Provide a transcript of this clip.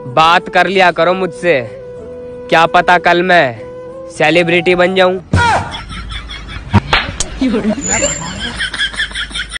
बात कर लिया करो मुझसे, क्या पता कल मैं सेलिब्रिटी बन जाऊं।